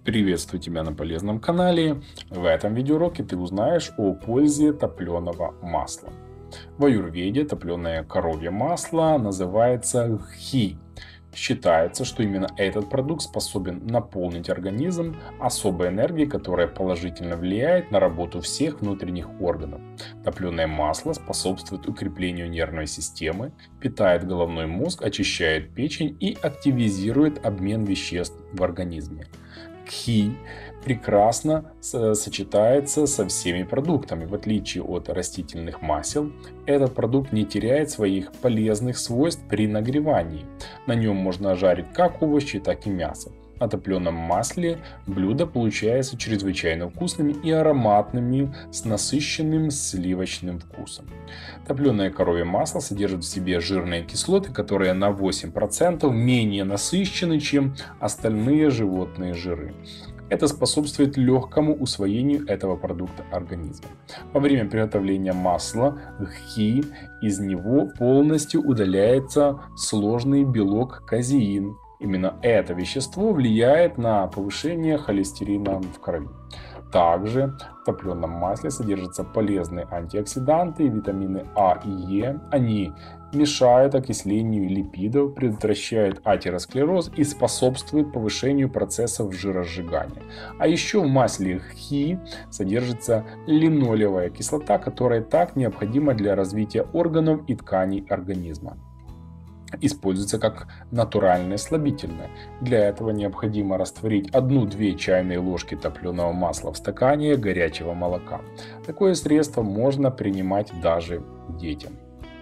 Приветствую тебя на полезном канале. В этом видеоуроке ты узнаешь о пользе топленого масла. В аюрведе топленое коровье масло называется гхи. Считается, что именно этот продукт способен наполнить организм особой энергией, которая положительно влияет на работу всех внутренних органов. Топленое масло способствует укреплению нервной системы, питает головной мозг, очищает печень и активизирует обмен веществ в организме. Гхи прекрасно сочетается со всеми продуктами. В отличие от растительных масел, этот продукт не теряет своих полезных свойств при нагревании. На нем можно жарить как овощи, так и мясо. На топленом масле блюдо получается чрезвычайно вкусными и ароматными с насыщенным сливочным вкусом. Топленое коровье масло содержит в себе жирные кислоты, которые на 8% менее насыщены, чем остальные животные жиры. Это способствует легкому усвоению этого продукта организмом. Во время приготовления масла гхи из него полностью удаляется сложный белок казеин. Именно это вещество влияет на повышение холестерина в крови. Также в топленом масле содержатся полезные антиоксиданты и витамины А и Е. Они мешают окислению липидов, предотвращают атеросклероз и способствуют повышению процессов жиросжигания. А еще в масле гхи содержится линолевая кислота, которая так необходима для развития органов и тканей организма. Используется как натуральное слабительное. Для этого необходимо растворить 1-2 чайные ложки топленого масла в стакане горячего молока. Такое средство можно принимать даже детям.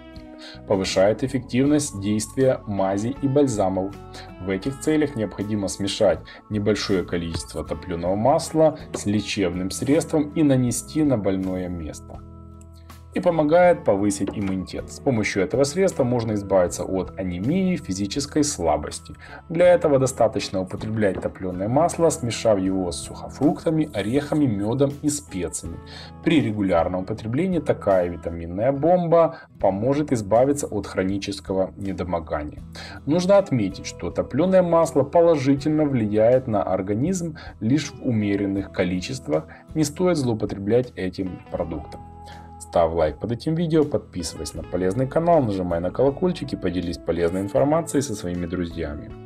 Повышает эффективность действия мазей и бальзамов. В этих целях необходимо смешать небольшое количество топленого масла с лечебным средством и нанести на больное место. И помогает повысить иммунитет. С помощью этого средства можно избавиться от анемии, физической слабости. Для этого достаточно употреблять топленое масло, смешав его с сухофруктами, орехами, медом и специями. При регулярном употреблении такая витаминная бомба поможет избавиться от хронического недомогания. Нужно отметить, что топленое масло положительно влияет на организм лишь в умеренных количествах. Не стоит злоупотреблять этим продуктом. Ставь лайк под этим видео, подписывайся на полезный канал, нажимай на колокольчик и поделись полезной информацией со своими друзьями.